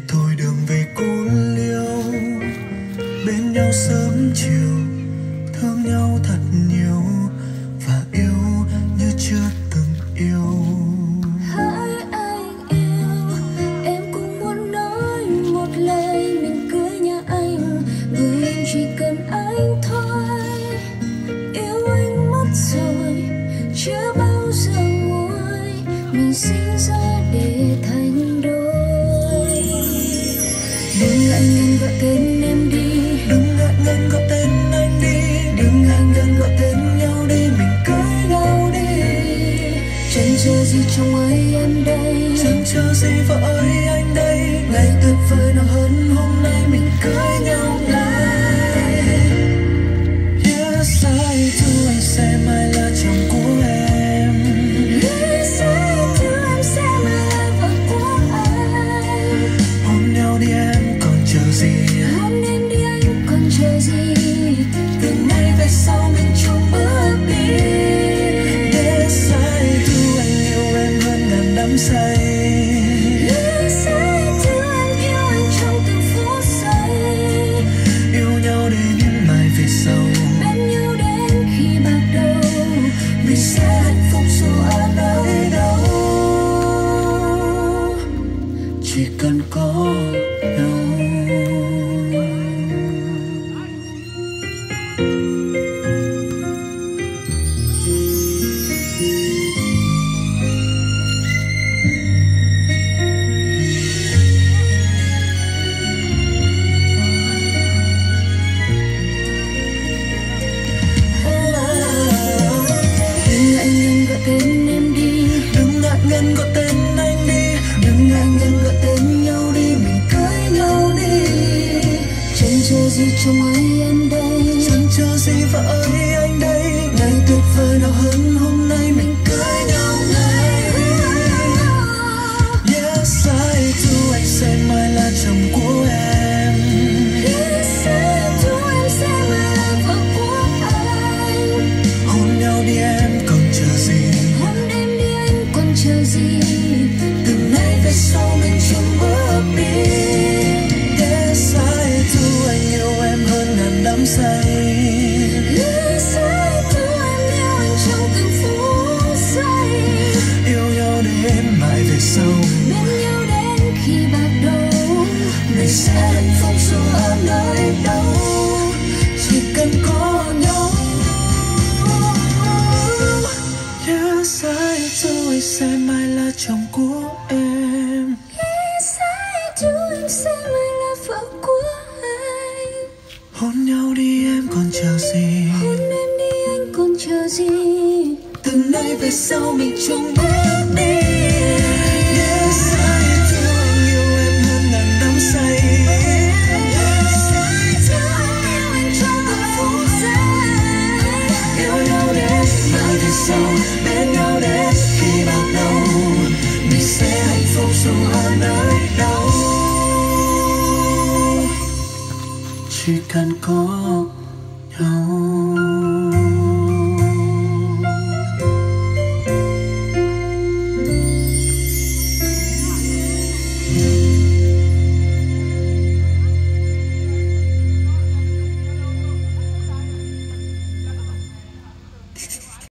thôi đường về cô liêu, bên nhau sớm chiều, thương nhau thật nhiều và yêu như chưa từng yêu. Hỡi anh yêu, em cũng muốn nói một lời mình cưới nhà anh, người em chỉ cần anh thôi. Yêu anh mất rồi, chưa bao giờ nguôi, mình sinh ra để thành đôi. Đừng ngại ngần gọi tên em đi, Đừng ngại ngần gọi tên anh đi, đừng ngại ngần gọi tên nhau đi, mình cưới nhau đi. Chẳng chờ gì trong ấy em đây, chẳng chờ gì vợ ơi anh đây. ngày tuyệt vời nào hơn hôm nay mình cưới nhau ngay. Yes, I do, anh sẽ mãi là chồng của em. Yes, I do, em sẽ mãi là vợ của anh. Hôn nhau đi em còn chờ gì, Hôn em đi anh còn chờ gì, từ nay về sau mình chung bước đi. Yes, I do, anh yêu em hơn ngàn đắm say. yes, I do, em yêu anh trong từng phút giây. Yêu nhau đến mai về sau, Bên nhau đến khi bạc đầu, mình sẽ hạnh phúc dù ở nơi đâu, chỉ cần có nhau. đừng ngại ngần gọi tên em đi, Đừng ngại ngần gọi tên anh đi, đừng ngại ngần gọi tên nhau đi, mình cưới nhau đi. Chẳng chờ gì trong ấy em đây, chẳng chờ gì vợ ơi anh đây. ngày tuyệt vời nào hơn hôm nay mình cưới nhau ngay. Yes, I do, anh sẽ mãi là chồng của em. Yes, I do, em sẽ mãi là vợ của anh. Hôn nhau đi em còn chờ gì, Hôn em đi anh còn chờ gì, từ nay về sau mình chung bước đi. Yes, I do, anh yêu em hơn ngàn đắm say. yes, I do, em yêu anh trong từng phút giây. Yêu nhau đến mãi về sau, Bên nhau đến khi bạc đầu, mình sẽ hạnh phúc dù ở nơi đâu, chỉ cần có nhau. Yes, I do, anh sẽ mãi là chồng của em. yes, I do, em sẽ mãi là vợ của anh. Hôn nhau đi em còn chờ gì, Hôn em đi anh còn chờ gì, từ nay về sau mình chung bước đi. Yes, I do, anh yêu em hơn ngàn đắm say. yes, I do, em yêu anh trong từng phút giây. Yêu nhau đến mai về sau, bên nhau đến khi bạc đầu, mình sẽ hạnh phúc dù ở nơi đâu, chỉ cần có nhau.